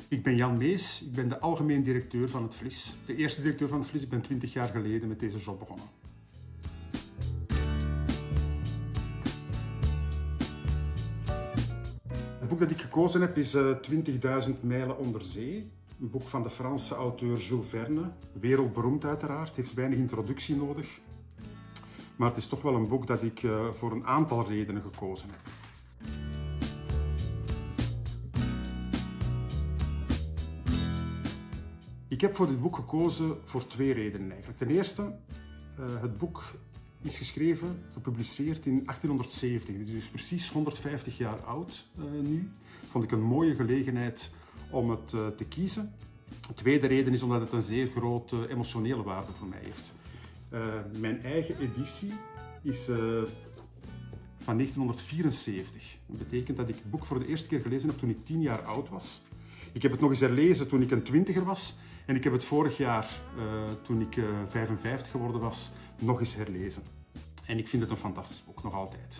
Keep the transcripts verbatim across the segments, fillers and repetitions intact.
Ik ben Jan Mees, ik ben de algemeen directeur van het V L I S. De eerste directeur van het V L I S, ik ben twintig jaar geleden met deze job begonnen. Het boek dat ik gekozen heb is uh, twintigduizend mijlen onder zee. Een boek van de Franse auteur Jules Verne. Wereldberoemd uiteraard, heeft weinig introductie nodig. Maar het is toch wel een boek dat ik uh, voor een aantal redenen gekozen heb. Ik heb voor dit boek gekozen voor twee redenen eigenlijk. Ten eerste, uh, het boek is geschreven, gepubliceerd in achttienhonderdzeventig. Dit is dus precies honderdvijftig jaar oud uh, nu. Vond ik een mooie gelegenheid om het uh, te kiezen. De tweede reden is omdat het een zeer grote emotionele waarde voor mij heeft. Uh, mijn eigen editie is uh, van negentienhonderdvierenzeventig. Dat betekent dat ik het boek voor de eerste keer gelezen heb toen ik tien jaar oud was. Ik heb het nog eens herlezen toen ik een twintiger was. En ik heb het vorig jaar, uh, toen ik uh, vijfenvijftig geworden was, nog eens herlezen. En ik vind het een fantastisch boek, nog altijd.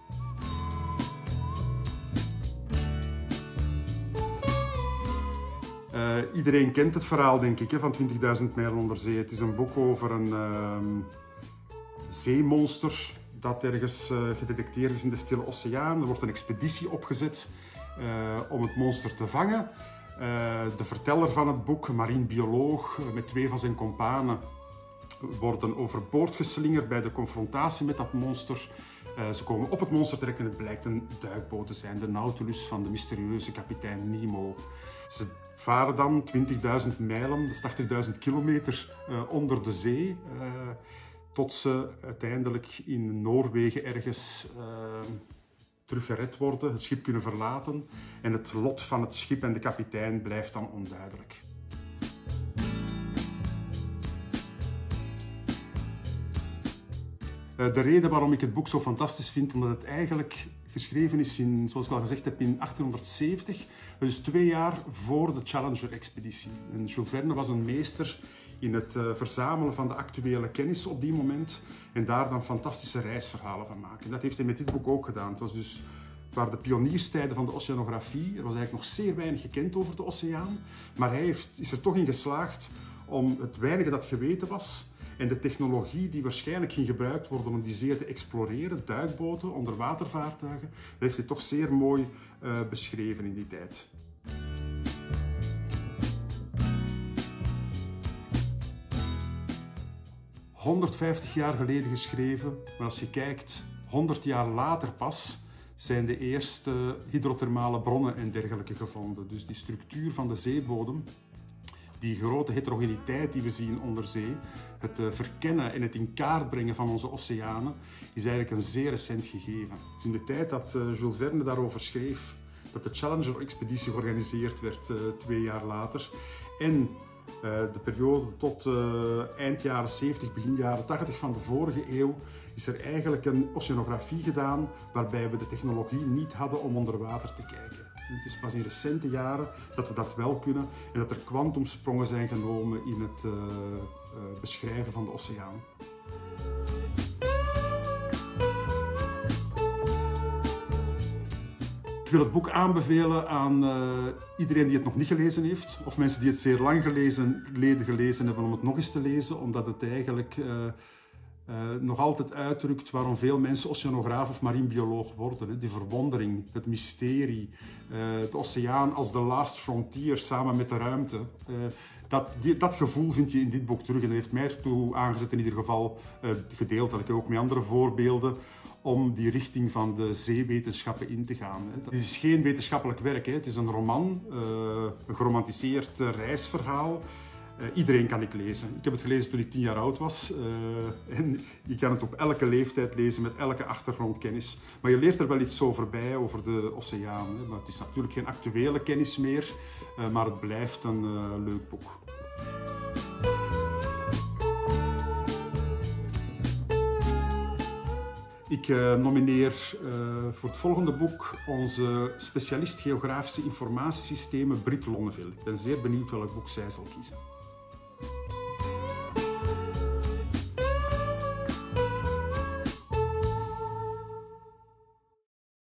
Uh, iedereen kent het verhaal, denk ik, hè, van twintigduizend mijlen onder zee. Het is een boek over een uh, zeemonster dat ergens uh, gedetecteerd is in de Stille Oceaan. Er wordt een expeditie opgezet uh, om het monster te vangen. Uh, de verteller van het boek, een marinebioloog, uh, met twee van zijn kompanen, worden overboord geslingerd bij de confrontatie met dat monster. Uh, ze komen op het monster terecht en het blijkt een duikboot te zijn, de Nautilus van de mysterieuze kapitein Nemo. Ze varen dan twintigduizend mijlen, dat is tachtigduizend kilometer, uh, onder de zee, uh, tot ze uiteindelijk in Noorwegen ergens uh, teruggered worden, het schip kunnen verlaten en het lot van het schip en de kapitein blijft dan onduidelijk. De reden waarom ik het boek zo fantastisch vind, omdat het eigenlijk geschreven is in, zoals ik al gezegd heb, in achttienhonderdzeventig, dus twee jaar voor de Challenger-expeditie. En Jules Verne was een meester in het uh, verzamelen van de actuele kennis op die moment en daar dan fantastische reisverhalen van maken. Dat heeft hij met dit boek ook gedaan. Het was dus Het waren de pionierstijden van de oceanografie. Er was eigenlijk nog zeer weinig gekend over de oceaan, maar hij heeft, is er toch in geslaagd om het weinige dat geweten was en de technologie die waarschijnlijk ging gebruikt worden om die zee te exploreren, duikboten, onderwatervaartuigen, dat heeft hij toch zeer mooi uh, beschreven in die tijd. honderdvijftig jaar geleden geschreven, maar als je kijkt, honderd jaar later pas, zijn de eerste hydrothermale bronnen en dergelijke gevonden. Dus die structuur van de zeebodem, die grote heterogeniteit die we zien onder zee, het verkennen en het in kaart brengen van onze oceanen, is eigenlijk een zeer recent gegeven. Dus in de tijd dat Jules Verne daarover schreef, dat de Challenger-expeditie georganiseerd werd uh, twee jaar later, en Uh, de periode tot uh, eind jaren zeventig, begin jaren tachtig van de vorige eeuw, is er eigenlijk een oceanografie gedaan waarbij we de technologie niet hadden om onder water te kijken. En het is pas in recente jaren dat we dat wel kunnen en dat er kwantumsprongen zijn genomen in het uh, uh, beschrijven van de oceaan. Ik wil het boek aanbevelen aan uh, iedereen die het nog niet gelezen heeft, of mensen die het zeer lang gelezen, gelezen hebben om het nog eens te lezen, omdat het eigenlijk uh, uh, nog altijd uitdrukt waarom veel mensen oceanograaf of marinebioloog worden. Hè. Die verwondering, het mysterie, uh, de oceaan als de last frontier samen met de ruimte. Uh, Dat, die, dat gevoel vind je in dit boek terug en dat heeft mij ertoe aangezet in ieder geval uh, gedeeld, dat ik ook met andere voorbeelden, om die richting van de zeewetenschappen in te gaan. Het is geen wetenschappelijk werk, het is een roman, uh, een geromantiseerd reisverhaal. Uh, iedereen kan het lezen. Ik heb het gelezen toen ik tien jaar oud was uh, en je kan het op elke leeftijd lezen met elke achtergrondkennis. Maar je leert er wel iets over bij, over de oceaan. Hè. Maar het is natuurlijk geen actuele kennis meer, uh, maar het blijft een uh, leuk boek. Ik uh, nomineer uh, voor het volgende boek onze specialist geografische informatiesystemen Brit Lonneville. Ik ben zeer benieuwd welk boek zij zal kiezen.